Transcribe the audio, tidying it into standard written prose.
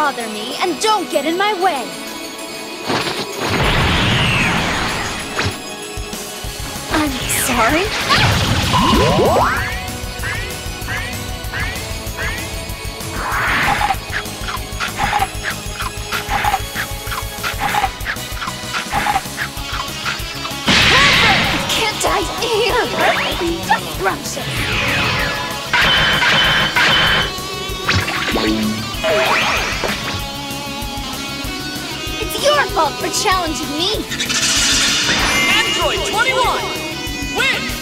bother me and don't get in my way. I'm sorry. Can't I hear? Just rush it. It's your fault for challenging me. Android 21 wins!